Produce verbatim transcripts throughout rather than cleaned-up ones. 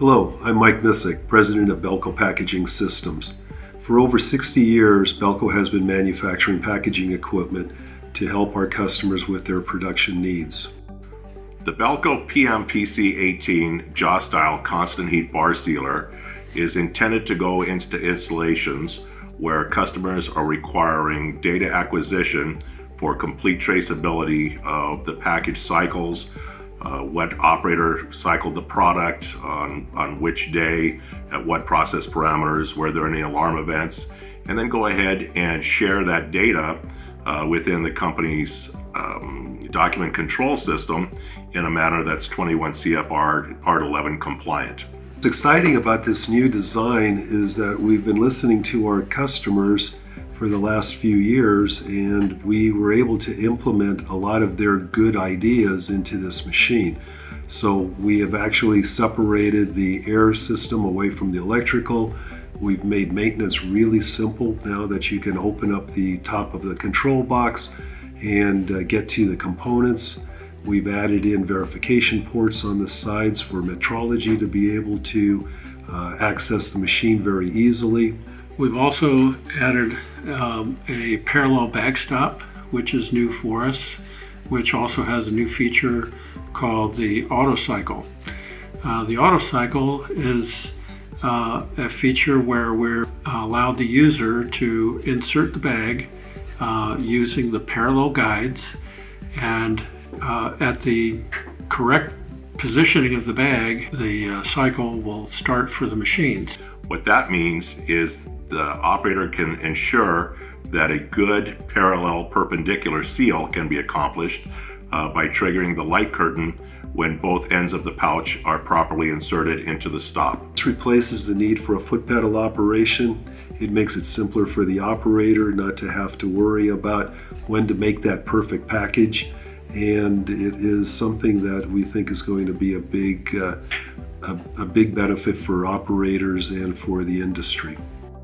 Hello, I'm Mike Missick, President of Belco Packaging Systems. For over sixty years, Belco has been manufacturing packaging equipment to help our customers with their production needs. The Belco P M P C eighteen jaw-style constant heat bar sealer is intended to go into installations where customers are requiring data acquisition for complete traceability of the package cycles, uh, what operator cycled the product, on, on which day, at what process parameters, were there any alarm events, and then go ahead and share that data uh, within the company's um, document control system in a manner that's twenty-one C F R Part eleven compliant. What's exciting about this new design is that we've been listening to our customers for the last few years, and we were able to implement a lot of their good ideas into this machine. So we have actually separated the air system away from the electrical. We've made maintenance really simple now that you can open up the top of the control box and uh, get to the components. We've added in verification ports on the sides for metrology to be able to uh, access the machine very easily. We've also added um, a parallel backstop, which is new for us, which also has a new feature called the auto cycle. Uh, the auto cycle is uh, a feature where we're allowed the user to insert the bag uh, using the parallel guides, and uh, at the correct positioning of the bag, the uh, cycle will start for the machines. What that means is the operator can ensure that a good parallel perpendicular seal can be accomplished uh, by triggering the light curtain when both ends of the pouch are properly inserted into the stop. This replaces the need for a foot pedal operation. It makes it simpler for the operator not to have to worry about when to make that perfect package, and it is something that we think is going to be a big uh, A, a big benefit for operators and for the industry.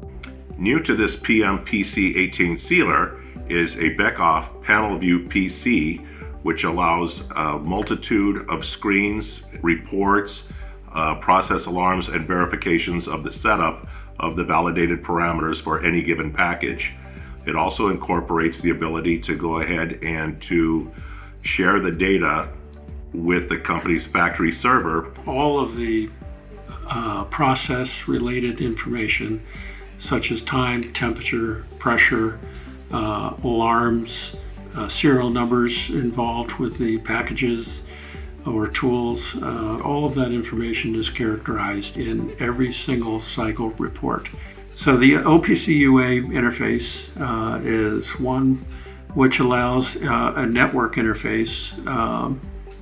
New to this P M P C eighteen sealer is a Beckhoff panel view P C, which allows a multitude of screens, reports, uh, process alarms, and verifications of the setup of the validated parameters for any given package. It also incorporates the ability to go ahead and to share the data with the company's factory server. All of the uh, process related information such as time, temperature, pressure, uh, alarms, uh, serial numbers involved with the packages or tools, uh, all of that information is characterized in every single cycle report. So the O P C U A interface uh, is one which allows uh, a network interface. Um,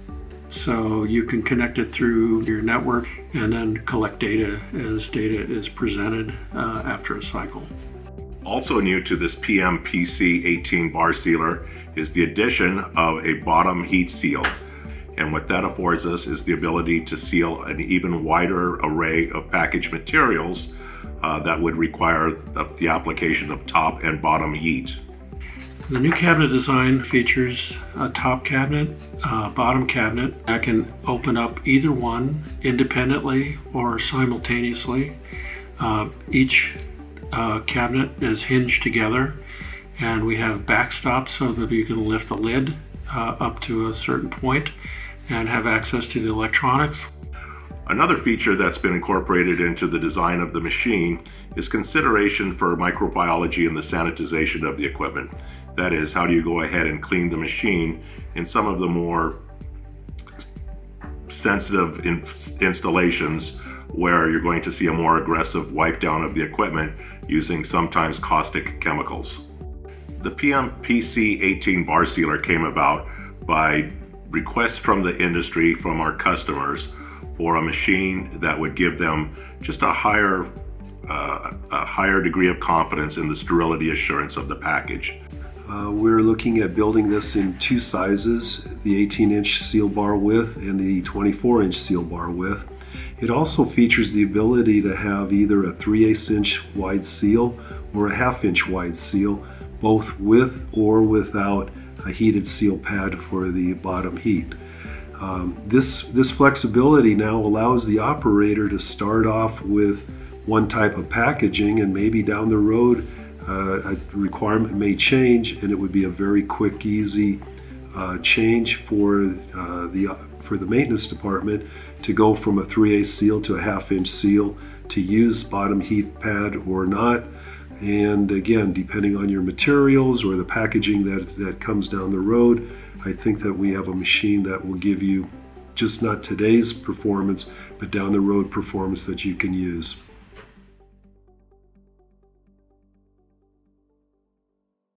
So you can connect it through your network and then collect data as data is presented uh, after a cycle. Also new to this P M P C eighteen bar sealer is the addition of a bottom heat seal. And what that affords us is the ability to seal an even wider array of package materials uh, that would require the application of top and bottom heat. The new cabinet design features a top cabinet, a bottom cabinet. I can open up either one independently or simultaneously. Uh, each uh, cabinet is hinged together, and we have backstops so that you can lift the lid uh, up to a certain point and have access to the electronics. Another feature that's been incorporated into the design of the machine is consideration for microbiology and the sanitization of the equipment. That is, how do you go ahead and clean the machine in some of the more sensitive in installations where you're going to see a more aggressive wipe down of the equipment using sometimes caustic chemicals. The P M P C eighteen bar sealer came about by requests from the industry, from our customers, for a machine that would give them just a higher, uh, a higher degree of confidence in the sterility assurance of the package. Uh, we're looking at building this in two sizes, the eighteen inch seal bar width and the twenty-four inch seal bar width. It also features the ability to have either a three eighths inch wide seal or a half inch wide seal, both with or without a heated seal pad for the bottom heat. Um, this, this flexibility now allows the operator to start off with one type of packaging, and maybe down the road uh, a requirement may change, and it would be a very quick, easy uh, change for, uh, the, for the maintenance department to go from a three eighths seal to a half inch seal, to use bottom heat pad or not. And again, depending on your materials or the packaging that, that comes down the road, I think that we have a machine that will give you just not today's performance, but down the road performance that you can use.